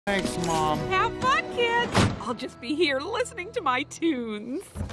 Thanks, Mom. Have fun, kids. I'll just be here listening to my tunes.